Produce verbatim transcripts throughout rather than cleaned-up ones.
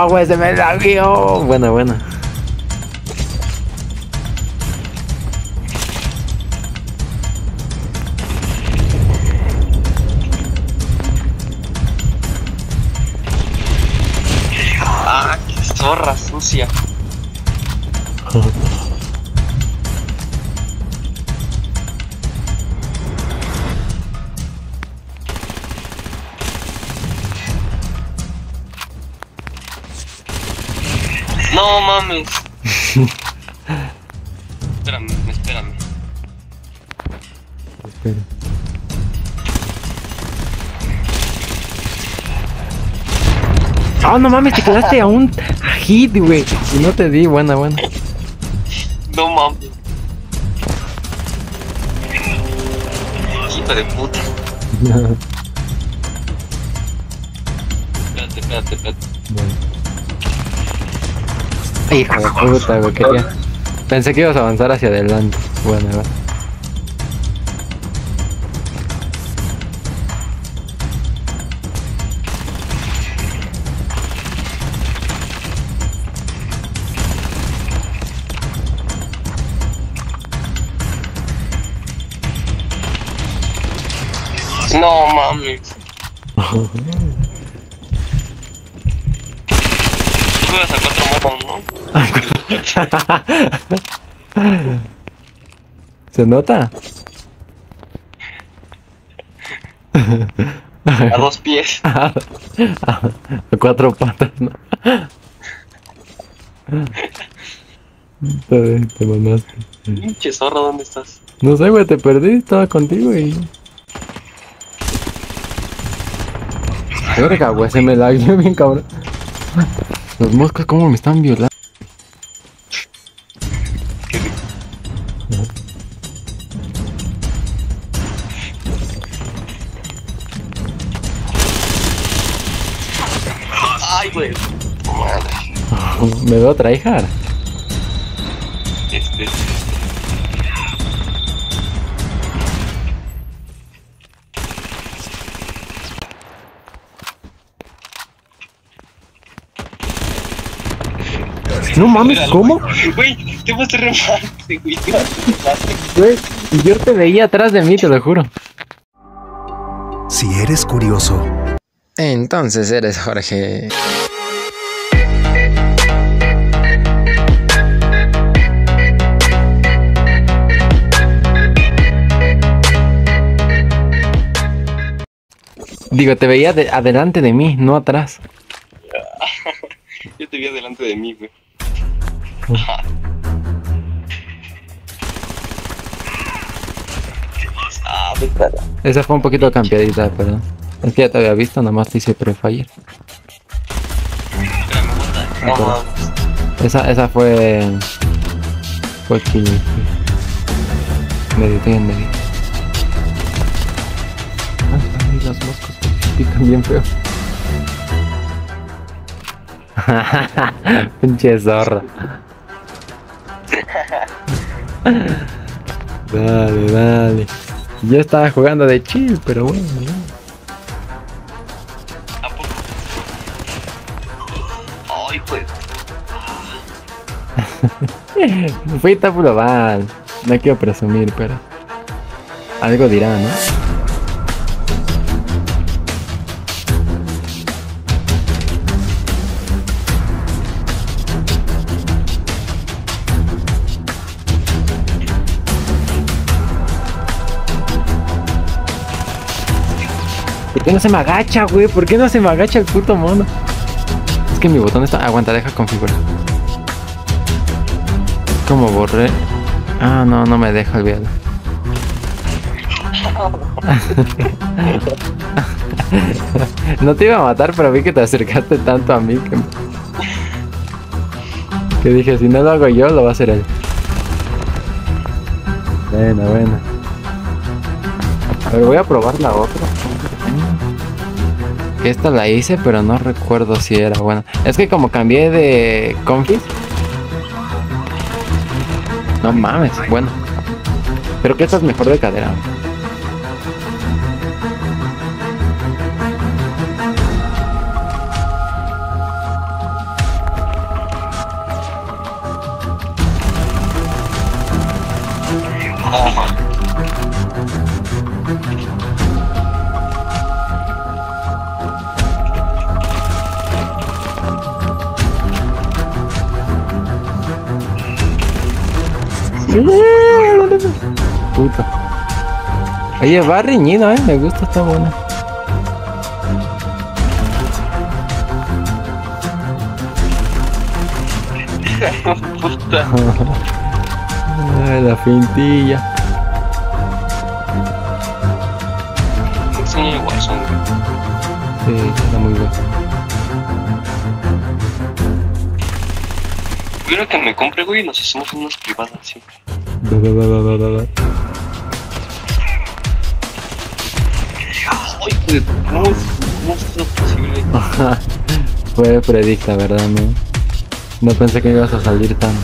No, güey, se me lagueó. Buena, buena. Ah, qué zorra sucia. No mames. Espérame, espérame. Espera. Ah, oh, no mames, te quedaste a un hit, güey. Y no te di, buena, buena. No mames. Hijo de puta. Espérate, espérate, espérate. Bueno. Hijo de puta, güey, quería... Pensé que ibas a avanzar hacia adelante. Bueno, bueno. No mames. Juegas a cuatro monos, ¿no? ¿Se nota? A dos pies. A cuatro patas, ¿no? Te, te mamaste. Pinche zorra, ¿dónde estás? No sé, güey, te perdí, estaba contigo y... Verga, güey, se me lagueó bien cabrón. Los moscos como me están violando. ¿Qué dices? Ay, güey. Madre. Me veo tryhard. Este. No mames, ¿cómo? Güey, te vas a remate, güey. Te vas a remate. Güey, yo te veía atrás de mí, te lo juro. Si eres curioso, Entonces eres Jorge. Digo, te veía de adelante de mí, no atrás. Yo te vi delante de mí, güey. Ah, me cago. Esa fue un poquito cambiadita, pero... Es que ya te había visto, nada más te hice prefire. Espérame, puta. No mames. Esa, esa fue... Fue kill. Medité en medio. Ay, los moscos pican bien feo. Pinche zorra. Dale, dale. Yo estaba jugando de chill, pero bueno, ¿no? ¿A poco? Ay, pues. Fui top global. No quiero presumir, pero... Algo dirá, ¿no? ¿Por qué no se me agacha, güey? ¿Por qué no se me agacha el puto mono? Es que mi botón está... Aguanta, deja configurar. ¿Cómo borré? Ah, no, no me deja, olvídalo. No te iba a matar, pero vi que te acercaste tanto a mí que... Que dije, si no lo hago yo, lo va a hacer él. Bueno, bueno. A ver, voy a probar la otra. Esta la hice, pero no recuerdo si era buena. Es que como cambié de config. No mames, bueno. Creo que esta es mejor de cadera. Puta. Oye, va reñido, eh. Me gusta, está buena. Puta. Ay, la fintilla. Enseña igual son, güey. Sí, está muy bueno. Quiero que me compre, güey, y nos hacemos unas privadas, sí. Da, da, da, da, da, da. Ay, güey, ¿cómo es, cómo es eso posible? Fue predicta, ¿verdad? No, no pensé que ibas a salir tan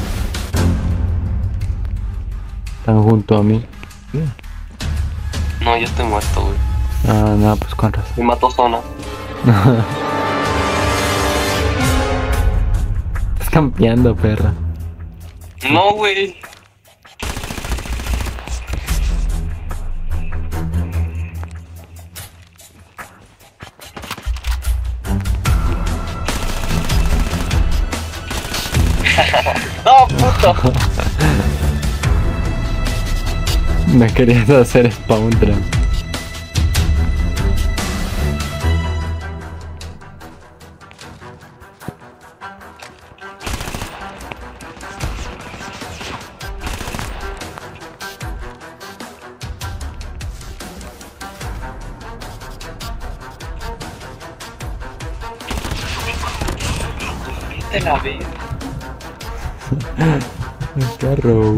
tan junto a mí. No, ya estoy muerto, güey. Ah, no, pues con razón. Me mató Zona. Estás campeando, perra. No, güey. No, puto. Me querías hacer spawn trap. Vete la vida. El carro.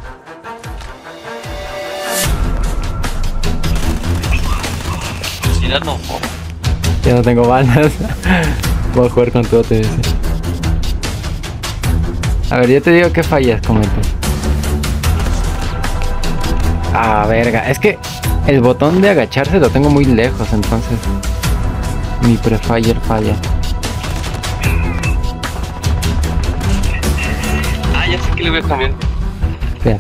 Si no, no. Ya no tengo balas. Voy a jugar con todo T S. A ver, yo te digo que fallas, comenta. Ah, verga. Es que el botón de agacharse lo tengo muy lejos, entonces mi prefire falla. Ah, ya sé que le voy a cambiar. Espera.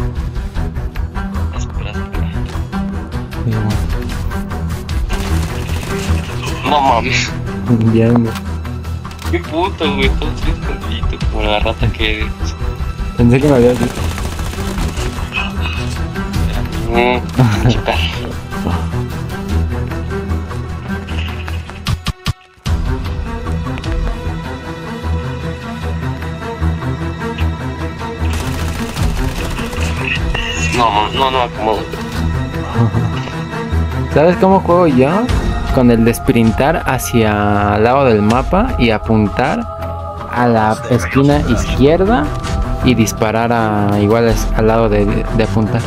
Espera, espera. Digamos. No mames. Ya no. Qué puto, güey. Todo estoy escondido como la rata que eres. Pensé que me habías visto. Mmm, chica. No, no, no, acomodo. ¿Sabes cómo juego yo? Con el de sprintar hacia el lado del mapa y apuntar a la esquina izquierda y disparar a igual es- al lado de, de apuntar.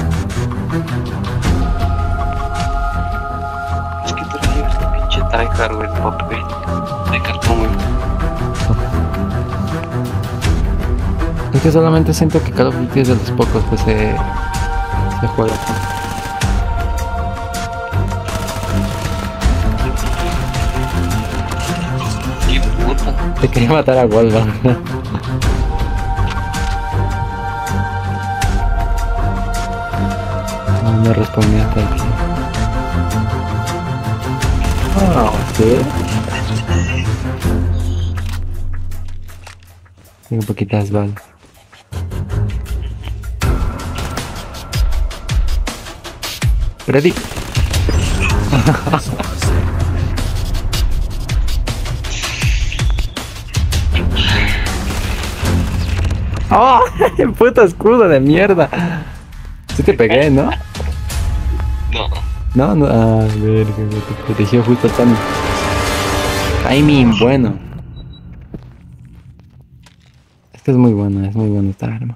Es que tú eres este pinche tryhard, güey, de papel. De cartón, güey. Es que solamente siento que Call of Duty es de los pocos que se, se juega así. Qué puta. Te quería matar a Wolverine. No me respondía hasta aquí. Ah, ¿sí? Tengo poquitas balas. Freddy. ¡Oh! ¡Puto escudo de mierda! Sí te pegué, ¿no? No. No, no. Ah, verga, me te protegió justo el timing. Timing bueno. Esta es muy buena, es muy buena esta arma.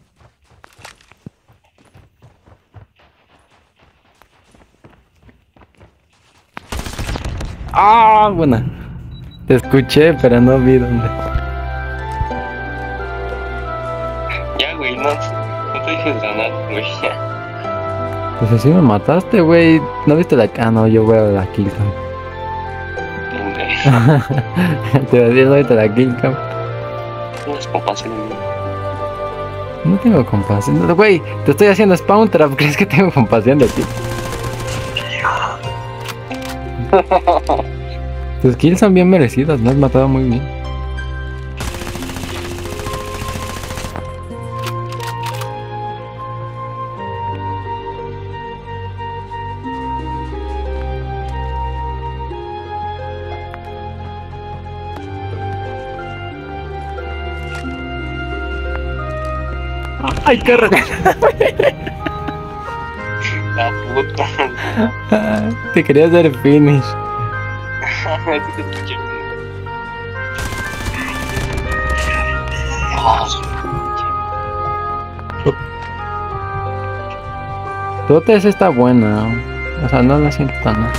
Ah, buena. Te escuché, pero no vi dónde. Ya, güey, no. No te dejes ganar, güey. Ya. Pues así me mataste, güey. ¿No viste la... Ah, no, yo veo la killcam. Pendejo. Te decía, ¿no viste la killcam? Las compas en el. No tengo compasión. No, güey, te estoy haciendo spawn trap. ¿Crees que tengo compasión de ti? Tus kills son bien merecidas. Me has matado muy bien. ¡Ay, qué re... La puta. Te quería hacer finish. Así te escuché. Oh, su pinche. Tu O T S está buena. O sea, no la siento tan mal.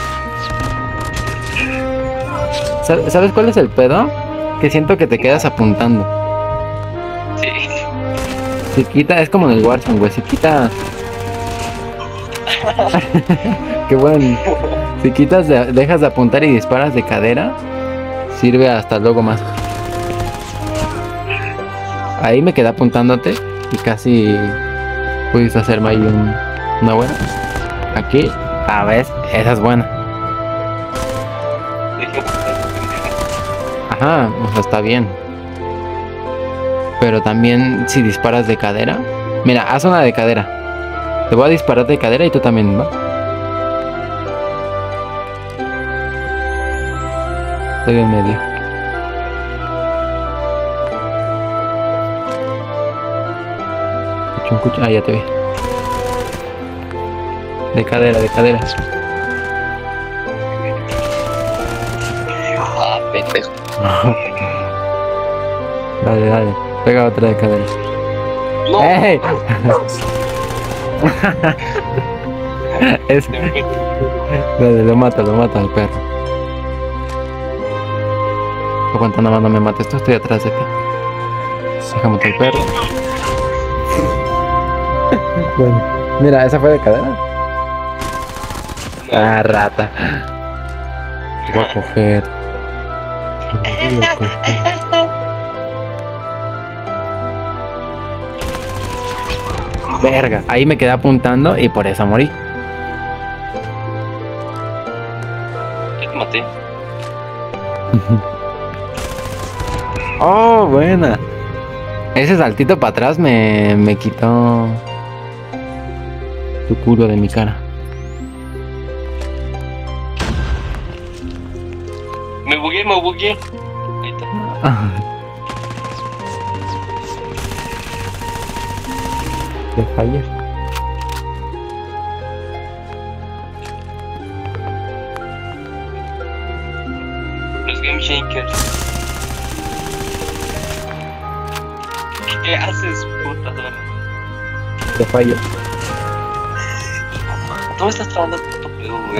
¿Sab- ¿Sabes cuál es el pedo? Que siento que te quedas apuntando. Sí. Si quita, es como en el Warzone, güey. Si quita. Qué bueno. Si quitas, de- dejas de apuntar y disparas de cadera, sirve hasta luego más. Ahí me quedé apuntándote y casi pudiste hacerme ahí un, una buena. Aquí, a ver, esa es buena. Dije, Ajá, o sea, está bien. Pero también si disparas de cadera. Mira, haz una de cadera. Te voy a disparar de cadera y tú también, ¿va? Estoy en medio. Cuchun, cuchun. Ah, ya te vi. De cadera, de cadera. ah, pendejo. Dale, dale. Pega otra de cadera. No. ¡Ey! Es... Dale, lo mata, lo mata al perro. Aguanta, nada más no me mates, tú estoy atrás de ti. Déjame matar al perro. Bueno, mira, esa fue de cadera. Ah, rata. Te voy a coger. Te voy a coger. Verga, ahí me quedé apuntando y por eso morí. Ya te maté. Oh, buena. Ese saltito para atrás me, me quitó tu culo de mi cara. Me bugué, me bugué. Ahí está. Te falla. Los Game Shakers. ¿Qué haces, puta dona? Te falla. Tú me estás trabando puto pedo, güey.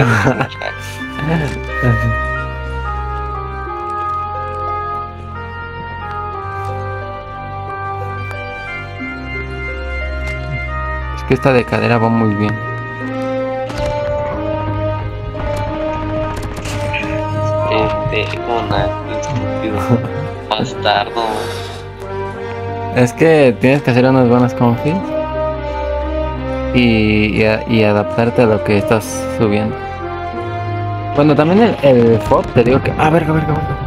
Es que esta de cadera va muy bien. Pendejona, estúpido. Bastardo. Es que tienes que hacer unas buenas confis y, y, a- y adaptarte a lo que estás subiendo. Bueno, también el, el F O B te digo que... Ah, verga, verga, verga.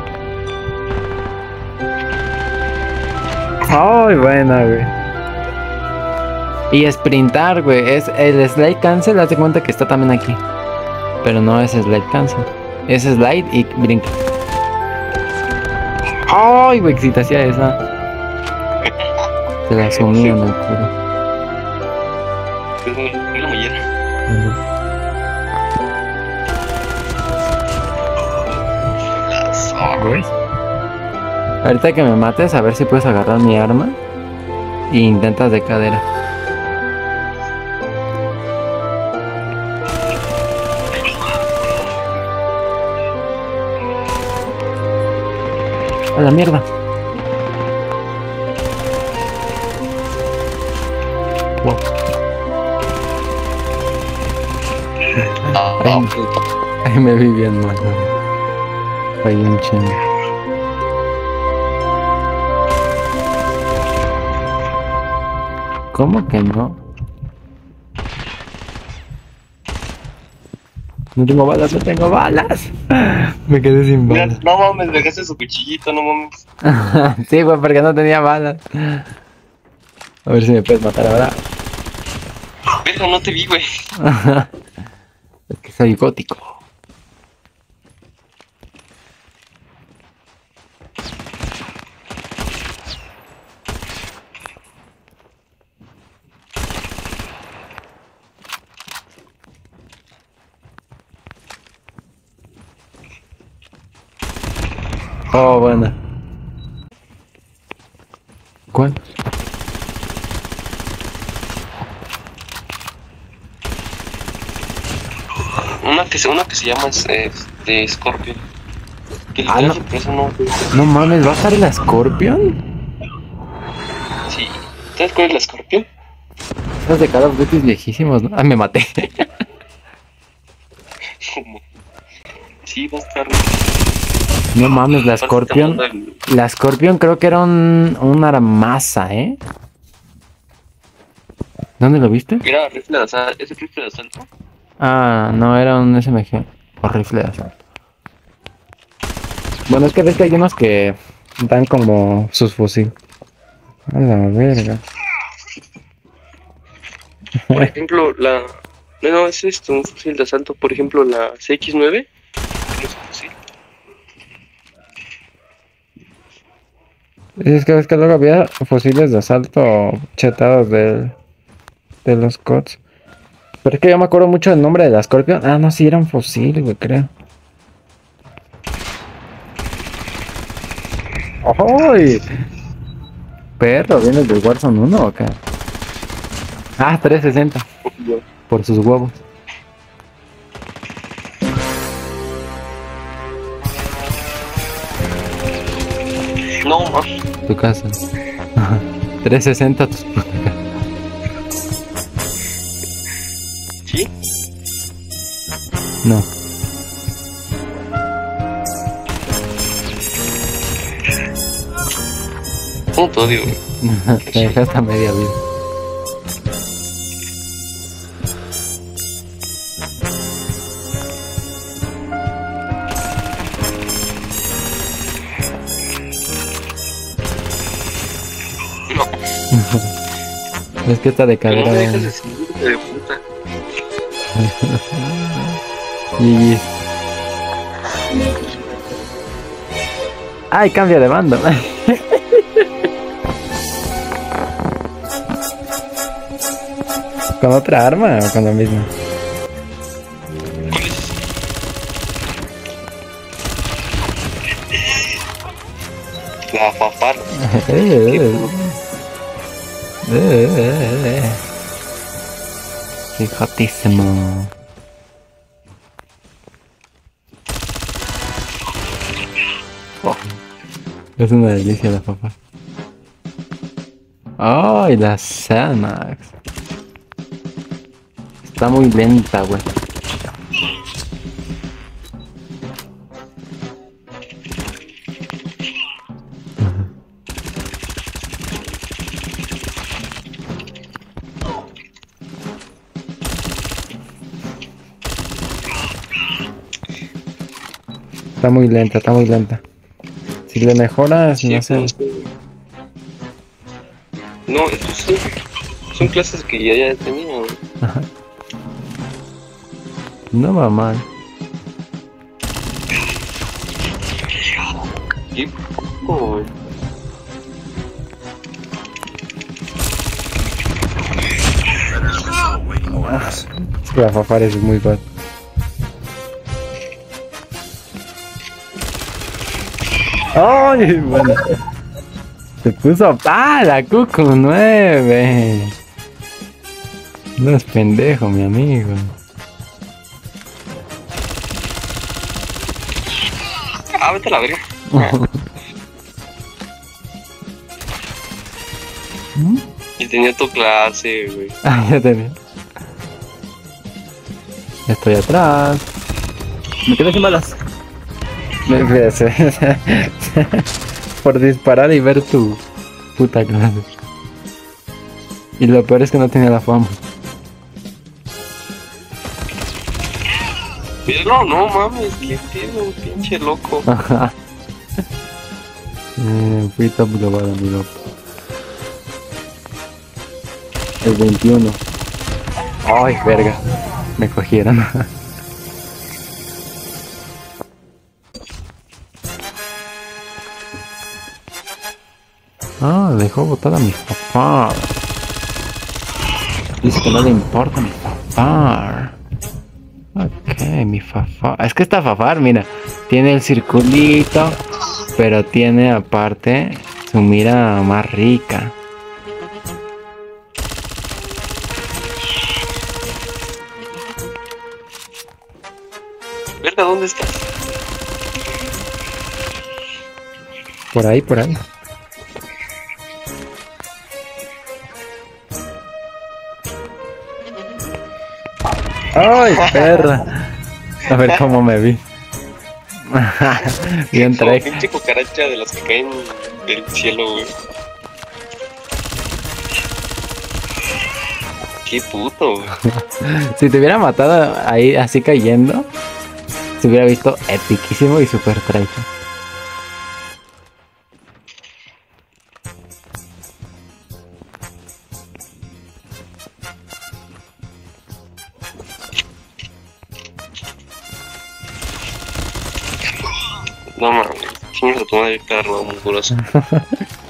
Ay, buena, güey. Y sprintar, güey. Es el slide cancel, haz de cuenta que está también aquí. Pero no es slide cancel. Es slide y brinca. Ay, güey, si te hacía esa. Te la sumía en el culo. Es muy, muy la mollera. ¿Ves? Ahorita que me mates, a ver si puedes agarrar mi arma. Y intentas de cadera. A la mierda. Wow. Ah, Ay. puto. Ahí me vi bien mal. Fallé un chingo. ¿Cómo que no? No tengo balas, no tengo balas. Me quedé sin Mira, balas. no mames, dejaste su cuchillito, no mames. Sí, güey, porque no tenía balas. A ver si me puedes matar ahora. Pero no te vi, güey. Es que soy gótico. Oh, bueno. ¿Cuál? Una que se, una que se llama eh, de Scorpion. Que Ah, literal no. por eso no. No mames, ¿va a estar el Scorpion? Sí. ¿Sabes cuál es la Scorpion? Los de Call of Duty viejísimos, ¿no? Ah, me maté. Como. Sí, va a estar. No mames, la Aparte Scorpion. estamos dando La Scorpion creo que era un, una armasa, ¿eh? ¿Dónde lo viste? el- Era rifle de asalto. ¿Es el rifle de asalto? Ah, no, era un S M G o rifle de asalto. Bueno, es que ves que hay unos que dan como sus fusil. A la verga. Por ejemplo, la. No, no, es esto, un fusil de asalto. Por ejemplo, la C X nueve. No es un fusil. Es que ves que luego había fusiles de asalto chetados de, de los C O Ds. Pero es que yo me acuerdo mucho del nombre de la Scorpion. Ah, no, sí, era un fusil, güey, creo. ¡Ay! Perro, ¿vienes del Warzone uno o qué? Ah, trescientos sesenta. Por sus huevos. No, más. Tu casa. trescientos sesenta tus putas. ¿Sí? No. ¿Cómo te odio, güey? Te dejaste a media vida. No, Es que esta de que no cadera. me dejas de seguir, de puta. Y... ¡Ay, cambia de bando! ¿Con otra arma o con la misma? ¿Cuál es? La Fafar. ¡Qué jotísimo! Oh, es una delicia la papa. ¡Ay, la Xanax! Está muy lenta, güey. Está muy lenta, está muy lenta. Si le mejoras, Sí, no sé. No, estos son, son clases que ya, ya tenía, güey. Ajá. No va mal. Qué poco, güey. Es que la Fafar es muy bad. ¡Ay! Bueno. Se puso. ¡Ah! La Cucu nueve. No es pendejo, mi amigo. Ah, vete a la verga. Y tenía tu clase, güey. Ah, ya tenía. Estoy atrás. Me quedé sin balas. Me fíjese. Por disparar y ver tu puta clase. Y lo peor es que no tenía la fama. Pero no mames, qué pedo, pinche loco. Ajá. Eh, fui top global, amigo. El veintiuno. Ay, verga. Me cogieron. Ah, dejó botar a mi papá. Dice que no le importa mi papá. Ok, mi fafá. Es que esta fafar, mira, tiene el circulito, pero tiene aparte su mira más rica. Verga, ¿dónde estás? Por ahí, por ahí. ¡Ay, perra! A ver cómo me vi. Bien Como trae. pinche cucaracha de las que caen del cielo, güey. Qué puto, güey. Si te hubiera matado ahí así cayendo, se hubiera visto epiquísimo y super traje. No mames, chingas a tu madre, perro, mugroso.